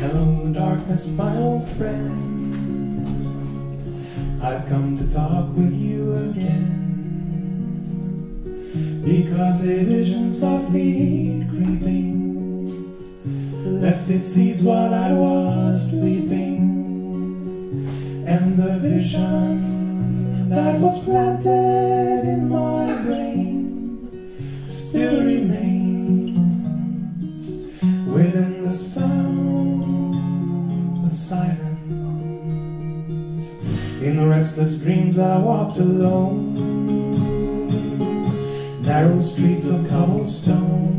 Hello darkness, my old friend, I've come to talk with you again, because a vision softly creeping left its seeds while I was sleeping, and the vision that was planted in my brain still remains within the sound of silence. In restless dreams I walked alone, narrow streets of cobblestone,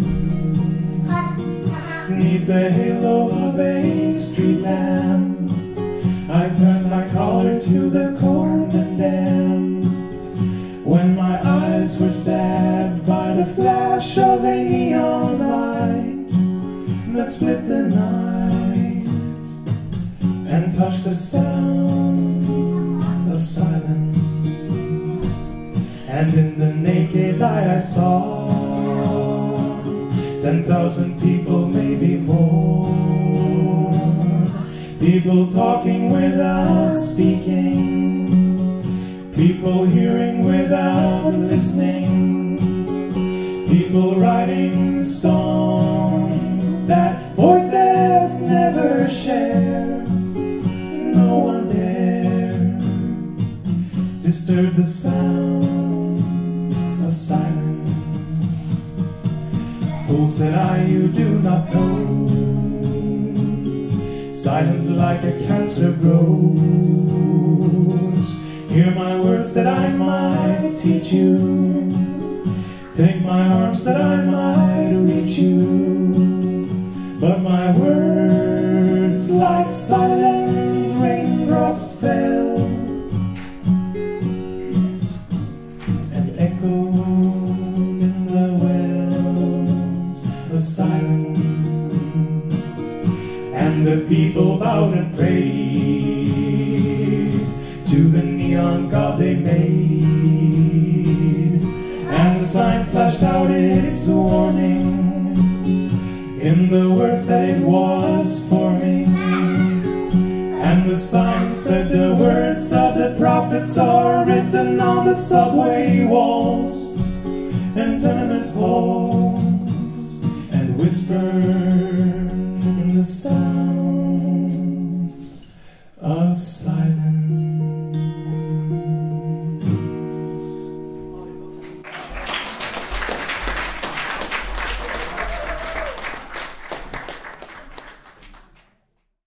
neath the halo of a street lamp. I turned my collar to the cold and damp, when my eyes were stabbed by the flash of a neon light that split the night and touched the sound of silence. And in the naked light I saw 10,000 people, maybe more, people talking without speaking, people hearing without listening, people writing songs that voices never share. No one dare disturb the sound of silence. Fool, said I, you do not know, silence like a cancer grows. Hear my words that I might teach you, take my arms that I might reach you, but my words like silent raindrops fell and echoed in the wells of silence. And the people bowed and prayed to the neon god they made, and the sign flashed out its warning in the words that it was forming. And the sign said the words of the prophets are written on the subway walls and tenement halls